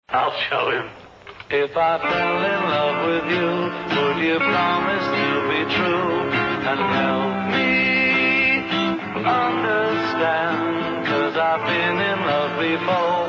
I'll show him. If I fell in love with you, would you promise to be true and help me understand? 'Cause I've been in love before.